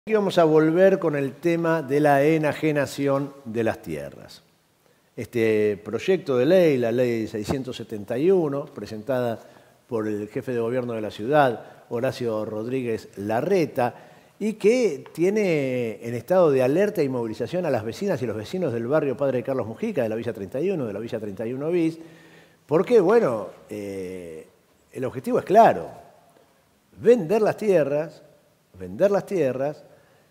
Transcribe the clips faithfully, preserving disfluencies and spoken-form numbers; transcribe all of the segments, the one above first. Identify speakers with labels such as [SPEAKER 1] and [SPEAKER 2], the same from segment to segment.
[SPEAKER 1] Aquí vamos a volver con el tema de la enajenación de las tierras. Este proyecto de ley, la ley seiscientos setenta y uno, presentada por el jefe de gobierno de la ciudad, Horacio Rodríguez Larreta, y que tiene en estado de alerta y movilización a las vecinas y los vecinos del barrio Padre Carlos Mujica, de la Villa treinta y uno, de la Villa treinta y uno bis, porque, bueno, eh, el objetivo es claro: vender las tierras, vender las tierras,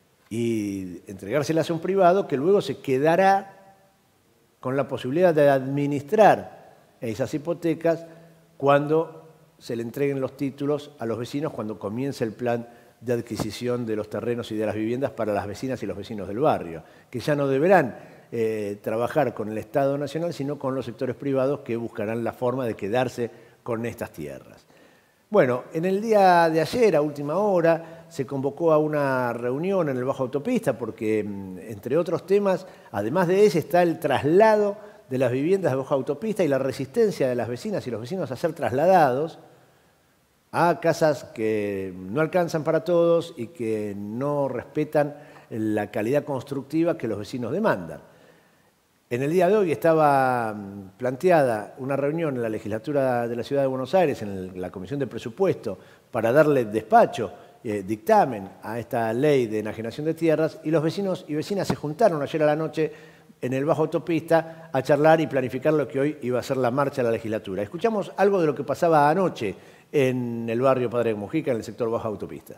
[SPEAKER 1] y entregárselas a un privado que luego se quedará con la posibilidad de administrar esas hipotecas cuando se le entreguen los títulos a los vecinos, cuando comience el plan de adquisición de los terrenos y de las viviendas para las vecinas y los vecinos del barrio, que ya no deberán eh, trabajar con el Estado Nacional, sino con los sectores privados que buscarán la forma de quedarse con estas tierras. Bueno, en el día de ayer, a última hora, se convocó a una reunión en el Bajo Autopista porque, entre otros temas, además de ese, está el traslado de las viviendas de Bajo Autopista y la resistencia de las vecinas y los vecinos a ser trasladados a casas que no alcanzan para todos y que no respetan la calidad constructiva que los vecinos demandan. En el día de hoy estaba planteada una reunión en la legislatura de la Ciudad de Buenos Aires, en la Comisión de Presupuesto, para darle despacho, eh, dictamen a esta ley de enajenación de tierras, y los vecinos y vecinas se juntaron ayer a la noche en el Bajo Autopista a charlar y planificar lo que hoy iba a ser la marcha a la legislatura. Escuchamos algo de lo que pasaba anoche en el barrio Padre Mujica, en el sector Bajo Autopista.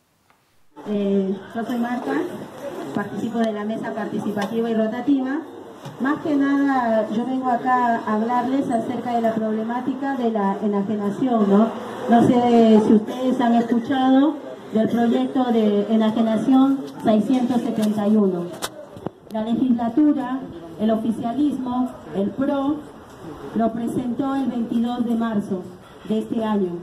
[SPEAKER 2] Eh, yo soy Marta, participo de la mesa participativa y rotativa. Más que nada, yo vengo acá a hablarles acerca de la problemática de la enajenación, ¿no? No sé si ustedes han escuchado del proyecto de enajenación seiscientos setenta y uno. La legislatura, el oficialismo, el P R O, lo presentó el veintidós de marzo de este año.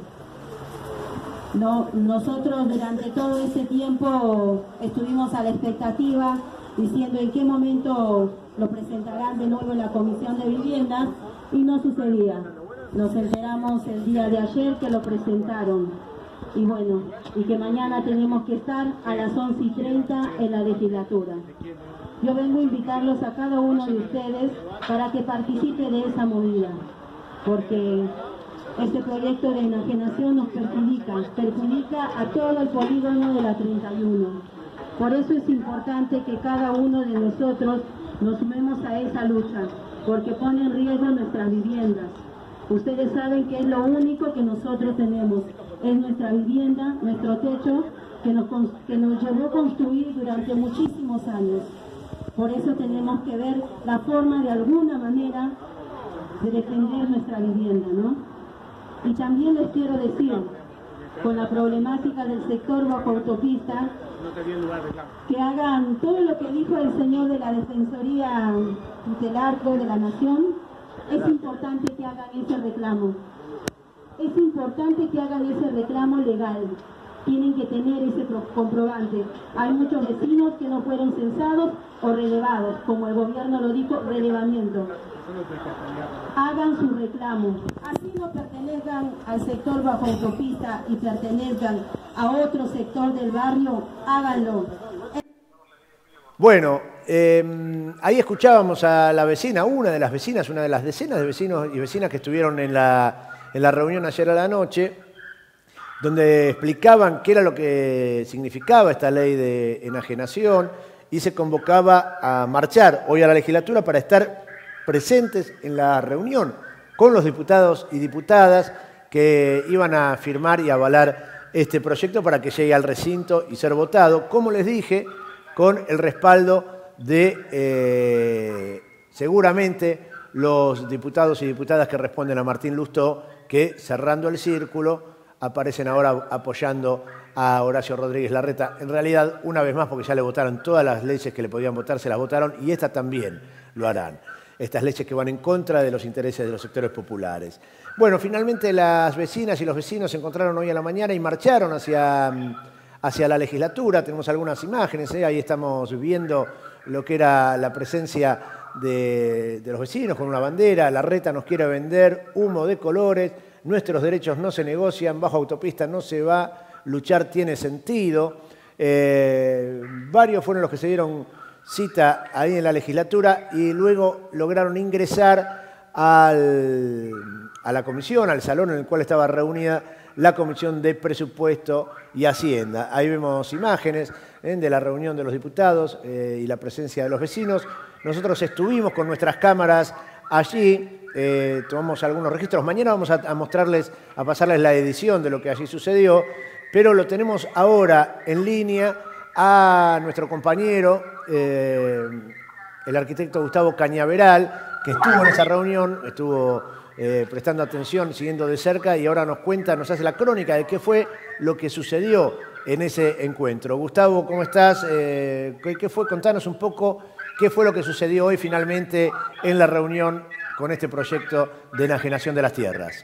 [SPEAKER 2] No, nosotros durante todo ese tiempo estuvimos a la expectativa, diciendo en qué momento lo presentarán de nuevo en la Comisión de Vivienda, y no sucedía. Nos enteramos el día de ayer que lo presentaron, y bueno, y que mañana tenemos que estar a las once y treinta en la legislatura. Yo vengo a invitarlos a cada uno de ustedes para que participe de esa movida, porque este proyecto de enajenación nos perjudica, perjudica a todo el polígono de la treinta y uno. Por eso es importante que cada uno de nosotros nos sumemos a esa lucha, porque pone en riesgo nuestras viviendas. Ustedes saben que es lo único que nosotros tenemos, es nuestra vivienda, nuestro techo, que nos, que nos llevó a construir durante muchísimos años. Por eso tenemos que ver la forma de alguna manera de defender nuestra vivienda, ¿no? Y también les quiero decir, con la problemática del sector Bajo Autopista, que hagan todo lo que dijo el señor de la Defensoría Tutelar de la Nación. Es importante que hagan ese reclamo. Es importante que hagan ese reclamo legal. Tienen que tener ese comprobante. Hay muchos vecinos que no fueron censados o relevados, como el gobierno lo dijo, relevamiento. Hagan su reclamo. Así no pertenezcan al sector Bajo Autopista y pertenezcan a otro sector del barrio, háganlo.
[SPEAKER 1] Bueno, eh, ahí escuchábamos a la vecina, una de las vecinas, una de las decenas de vecinos y vecinas que estuvieron en la, en la reunión ayer a la noche, donde explicaban qué era lo que significaba esta ley de enajenación, y se convocaba a marchar hoy a la legislatura para estar presentes en la reunión con los diputados y diputadas que iban a firmar y avalar este proyecto para que llegue al recinto y ser votado, como les dije, con el respaldo de eh, seguramente los diputados y diputadas que responden a Martín Lustó, que, cerrando el círculo, aparecen ahora apoyando a Horacio Rodríguez Larreta. En realidad, una vez más, porque ya le votaron todas las leyes que le podían votar, se las votaron, y esta también lo harán. Estas leyes que van en contra de los intereses de los sectores populares. Bueno, finalmente las vecinas y los vecinos se encontraron hoy a la mañana y marcharon hacia, hacia la legislatura. Tenemos algunas imágenes, ¿eh? Ahí estamos viendo lo que era la presencia de, de los vecinos con una bandera. Larreta nos quiere vender humo de colores, nuestros derechos no se negocian, Bajo Autopista no se va, luchar tiene sentido. Eh, varios fueron los que se dieron cita ahí en la legislatura y luego lograron ingresar al, a la comisión, al salón en el cual estaba reunida la Comisión de Presupuesto y Hacienda. Ahí vemos imágenes ¿eh? de la reunión de los diputados eh, y la presencia de los vecinos. Nosotros estuvimos con nuestras cámaras allí, eh, tomamos algunos registros. Mañana vamos a, a mostrarles, a pasarles la edición de lo que allí sucedió, pero lo tenemos ahora en línea a nuestro compañero, eh, el arquitecto Gustavo Cañaveral, que estuvo en esa reunión, estuvo eh, prestando atención, siguiendo de cerca, y ahora nos cuenta, nos hace la crónica de qué fue lo que sucedió en ese encuentro. Gustavo, ¿cómo estás? Eh, ¿qué, ¿Qué fue? Contanos un poco qué fue lo que sucedió hoy finalmente en la reunión con este proyecto de enajenación de las tierras.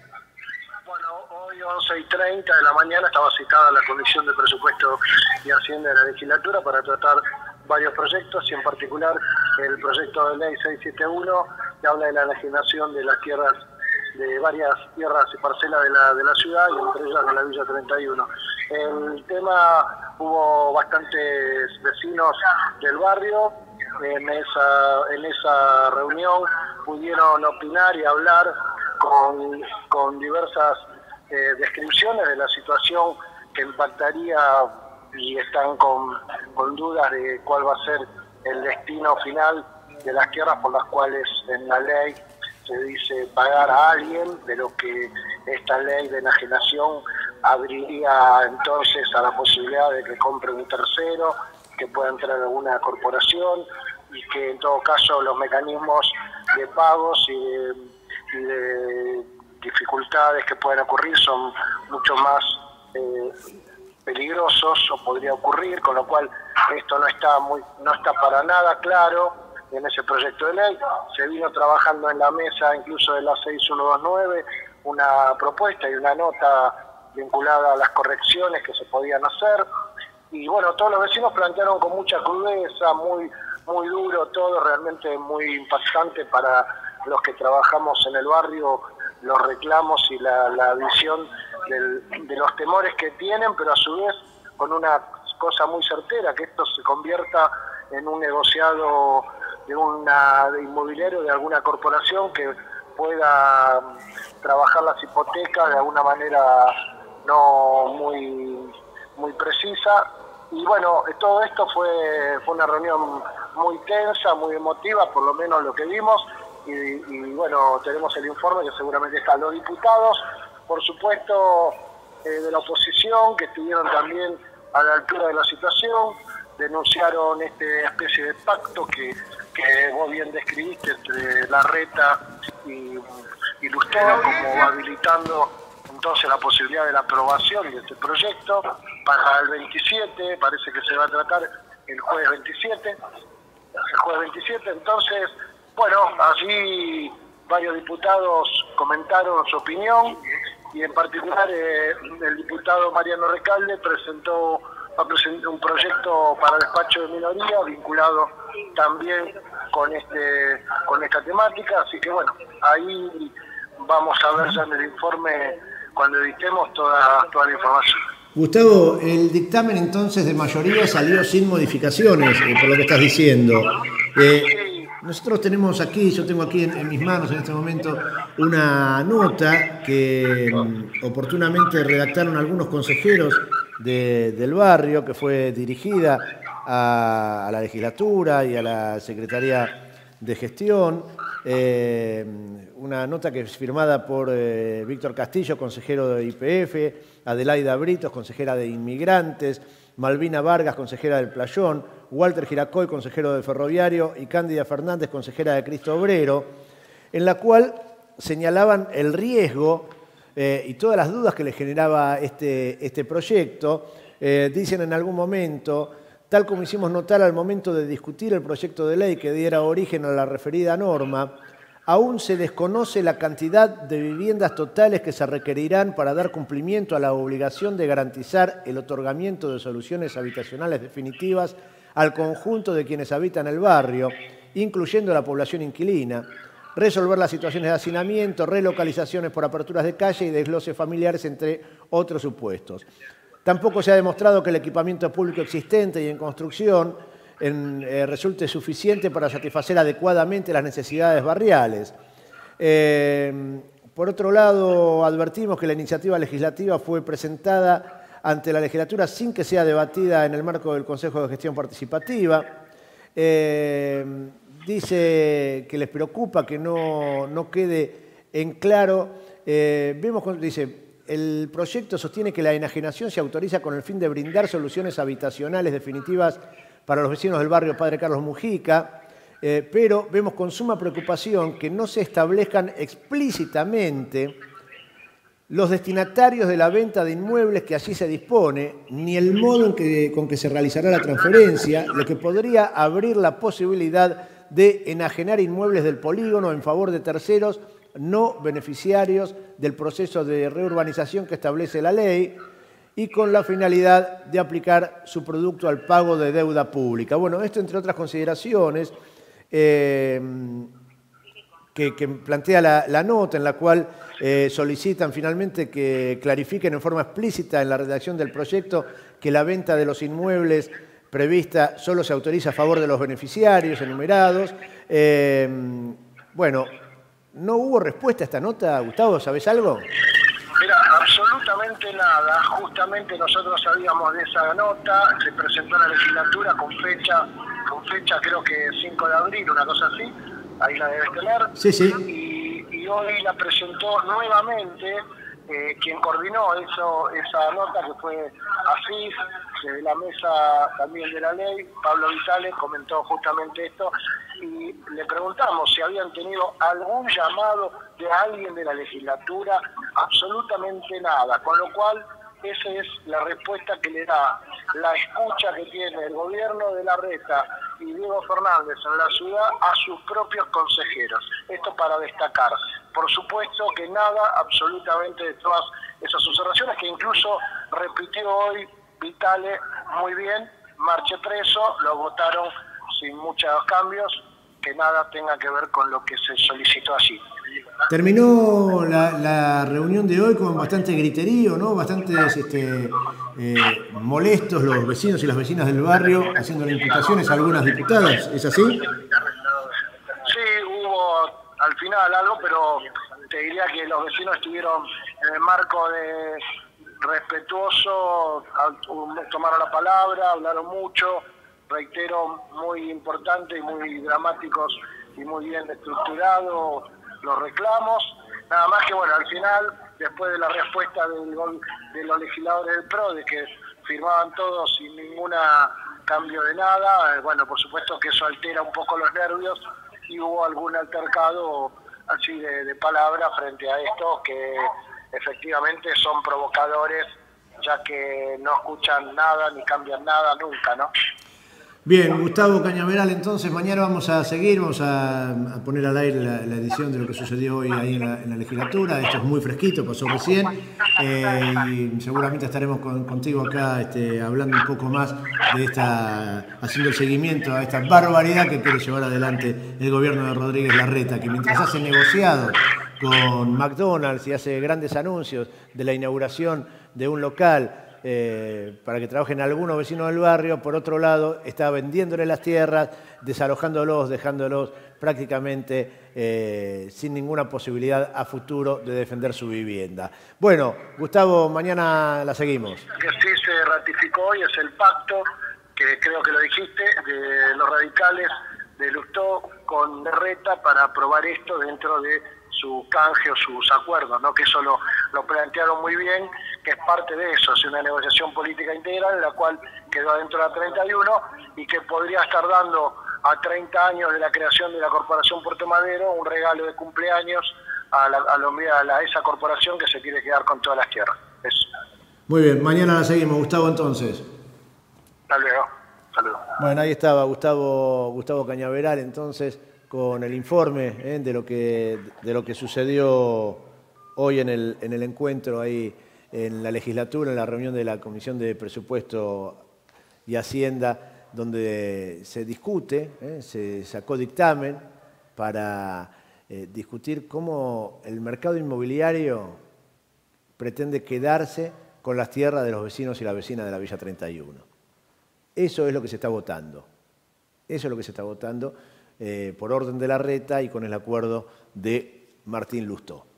[SPEAKER 3] once y treinta de la mañana estaba citada la Comisión de Presupuesto y Hacienda de la legislatura para tratar varios proyectos y en particular el proyecto de ley seiscientos setenta y uno que habla de la enajenación de las tierras, de varias tierras y parcelas de la, de la ciudad y entre ellas de la Villa treinta y uno. El tema, hubo bastantes vecinos del barrio, en esa, en esa reunión pudieron opinar y hablar con, con diversas Eh, descripciones de la situación que impactaría y están con, con dudas de cuál va a ser el destino final de las tierras por las cuales en la ley se dice pagar a alguien, de lo que esta ley de enajenación abriría entonces a la posibilidad de que compre un tercero, que pueda entrar alguna corporación y que en todo caso los mecanismos de pagos y de, y de dificultades que pueden ocurrir son mucho más eh, peligrosos o podría ocurrir, con lo cual esto no está muy no está para nada claro en ese proyecto de ley. Se vino trabajando en la mesa incluso de la seis mil ciento veintinueve una propuesta y una nota vinculada a las correcciones que se podían hacer y bueno, todos los vecinos plantearon con mucha crudeza, muy muy duro todo, realmente muy impactante para los que trabajamos en el barrio, los reclamos y la, la visión del, de los temores que tienen, pero a su vez con una cosa muy certera, que esto se convierta en un negociado de una de inmobiliario de alguna corporación que pueda trabajar las hipotecas de alguna manera no muy, muy precisa. Y bueno, todo esto fue, fue una reunión muy tensa, muy emotiva, por lo menos lo que vimos. Y, y bueno, tenemos el informe que seguramente están los diputados, por supuesto eh, de la oposición, que estuvieron también a la altura de la situación, denunciaron esta especie de pacto que, que vos bien describiste entre Larreta y, y Lustero, como habilitando entonces la posibilidad de la aprobación de este proyecto para el veintisiete, parece que se va a tratar el jueves veintisiete, el jueves veintisiete, entonces... Bueno, así varios diputados comentaron su opinión y en particular eh, el diputado Mariano Recalde presentó, presentó un proyecto para despacho de minoría vinculado también con este con esta temática, así que bueno, ahí vamos a ver ya en el informe cuando editemos toda, toda la información.
[SPEAKER 1] Gustavo, el dictamen entonces de mayoría salió sin modificaciones, eh, por lo que estás diciendo. Eh, Nosotros tenemos aquí, yo tengo aquí en, en mis manos en este momento una nota que um, oportunamente redactaron algunos consejeros de, del barrio, que fue dirigida a, a la legislatura y a la Secretaría de Gestión. Eh, una nota que es firmada por eh, Víctor Castillo, consejero de I P F, Adelaida Britos, consejera de Inmigrantes, Malvina Vargas, consejera del Playón, Walter Giracoy, consejero del Ferroviario, y Cándida Fernández, consejera de Cristo Obrero, en la cual señalaban el riesgo eh, y todas las dudas que le generaba este, este proyecto. Eh, dicen en algún momento, tal como hicimos notar al momento de discutir el proyecto de ley que diera origen a la referida norma, aún se desconoce la cantidad de viviendas totales que se requerirán para dar cumplimiento a la obligación de garantizar el otorgamiento de soluciones habitacionales definitivas al conjunto de quienes habitan el barrio, incluyendo la población inquilina, resolver las situaciones de hacinamiento, relocalizaciones por aperturas de calle y desgloses familiares, entre otros supuestos. Tampoco se ha demostrado que el equipamiento público existente y en construcción en, eh, resulte suficiente para satisfacer adecuadamente las necesidades barriales. Eh, por otro lado, advertimos que la iniciativa legislativa fue presentada ante la legislatura sin que sea debatida en el marco del Consejo de Gestión Participativa. Eh, dice que les preocupa que no, no quede en claro. Eh, vemos, dice, el proyecto sostiene que la enajenación se autoriza con el fin de brindar soluciones habitacionales definitivas para los vecinos del barrio Padre Carlos Mujica, eh, pero vemos con suma preocupación que no se establezcan explícitamente los destinatarios de la venta de inmuebles que allí se dispone, ni el modo en que, con que se realizará la transferencia, lo que podría abrir la posibilidad de enajenar inmuebles del polígono en favor de terceros no beneficiarios del proceso de reurbanización que establece la ley y con la finalidad de aplicar su producto al pago de deuda pública. Bueno, esto entre otras consideraciones eh, que, que plantea la, la nota en la cual eh, solicitan finalmente que clarifiquen en forma explícita en la redacción del proyecto que la venta de los inmuebles prevista solo se autoriza a favor de los beneficiarios enumerados. Eh, bueno, ¿no hubo respuesta a esta nota, Gustavo? ¿Sabés algo?
[SPEAKER 3] Mira, absolutamente nada. Justamente nosotros sabíamos de esa nota, se presentó en la legislatura con fecha, con fecha creo que cinco de abril, una cosa así, ahí la debes tener.
[SPEAKER 1] Sí, sí.
[SPEAKER 3] Y, y hoy la presentó nuevamente eh, quien coordinó eso, esa nota, que fue Asís, de la mesa también de la ley, Pablo Vitale, comentó justamente esto, y le preguntamos si habían tenido algún llamado de alguien de la legislatura, absolutamente nada, con lo cual esa es la respuesta que le da la escucha que tiene el gobierno de Larreta y Diego Fernández en la ciudad a sus propios consejeros. Esto para destacar. Por supuesto que nada absolutamente de todas esas observaciones, que incluso repitió hoy Vitale muy bien, marche preso, lo votaron sin muchos cambios, que nada tenga que ver con lo que se solicitó allí.
[SPEAKER 1] Terminó la, la reunión de hoy con bastante griterío, ¿no? Bastantes este, eh, molestos los vecinos y las vecinas del barrio, haciendo imputaciones a algunas diputadas, ¿es así?
[SPEAKER 3] Sí, hubo al final algo, pero te diría que los vecinos estuvieron en el marco de respetuoso, tomaron la palabra, hablaron mucho, reitero, muy importante y muy dramáticos y muy bien estructurados los reclamos, nada más que bueno, al final, después de la respuesta del, de los legisladores del P R O, de que firmaban todos sin ningún cambio de nada, eh, bueno, por supuesto que eso altera un poco los nervios y hubo algún altercado así de, de palabra frente a esto, que efectivamente son provocadores, ya que no escuchan nada ni cambian nada nunca, ¿no?
[SPEAKER 1] Bien, Gustavo Cañaveral, entonces mañana vamos a seguir, vamos a, a poner al aire la, la edición de lo que sucedió hoy ahí en la, en la legislatura. Esto es muy fresquito, pasó recién, eh, y seguramente estaremos con, contigo acá este, hablando un poco más de esta, haciendo el seguimiento a esta barbaridad que quiere llevar adelante el gobierno de Rodríguez Larreta, que mientras hace negociados con McDonald's y hace grandes anuncios de la inauguración de un local Eh, para que trabajen algunos vecinos del barrio, por otro lado está vendiéndole las tierras, desalojándolos, dejándolos prácticamente eh, sin ninguna posibilidad a futuro de defender su vivienda. Bueno, Gustavo, mañana la seguimos.
[SPEAKER 3] Que sí se ratificó hoy es el pacto, que creo que lo dijiste, de los radicales de Lustó con Larreta para aprobar esto dentro de su canje o sus acuerdos, ¿no? Que eso lo, lo plantearon muy bien, que es parte de eso, es una negociación política integral, la cual quedó adentro de la treinta y uno y que podría estar dando a treinta años de la creación de la Corporación Puerto Madero un regalo de cumpleaños a, la, a, la, a la, esa corporación que se quiere quedar con todas las tierras. Eso.
[SPEAKER 1] Muy bien, mañana la seguimos, Gustavo, entonces.
[SPEAKER 3] Hasta luego. Saludos.
[SPEAKER 1] Bueno, ahí estaba Gustavo, Gustavo Cañaveral, entonces, con el informe eh, de, lo que, de lo que sucedió hoy en el, en el encuentro ahí en la legislatura, en la reunión de la Comisión de Presupuesto y Hacienda, donde se discute, eh, se sacó dictamen para eh, discutir cómo el mercado inmobiliario pretende quedarse con las tierras de los vecinos y las vecinas de la Villa treinta y uno. Eso es lo que se está votando. Eso es lo que se está votando eh, por orden de Larreta y con el acuerdo de Martín Lustó.